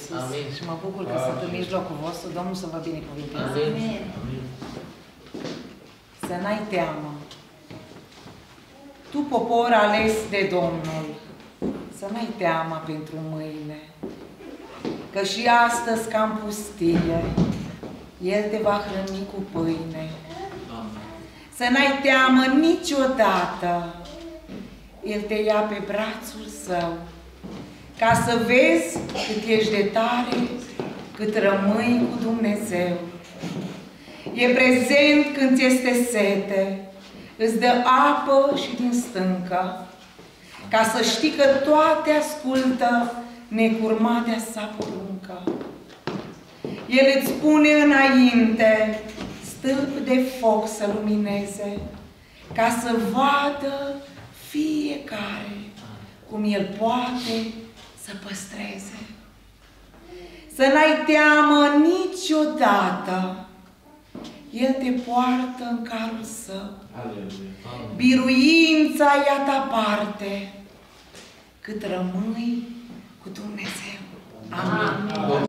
Iisus. Amin. Și mă bucur că sunt în mijlocul vostru. Domnul să vă binecuvânteze. Amin. Amin. Să n-ai teamă. Tu, popor ales de Domnul, să n-ai teamă pentru mâine. Că și astăzi, ca în pustie, El te va hrăni cu pâine. Să n-ai teamă niciodată. El te ia pe brațul Său, ca să vezi cât ești de tare, cât rămâi cu Dumnezeu. E prezent când ți este sete, îți dă apă și din stâncă, ca să știi că toate ascultă necurmatea sa poruncă. El îți pune înainte stâlp de foc să lumineze, ca să vadă fiecare cum El poate să păstreze. Să n-ai teamă niciodată. El te poartă în carul Său. Biruința ia ta parte cât rămâi cu Dumnezeu. Amin.